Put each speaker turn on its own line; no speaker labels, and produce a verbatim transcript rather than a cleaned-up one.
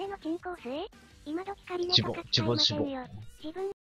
俺のチンコを吸え。今時仮ネ
ジボ
タ書きちゃいませんよ。自分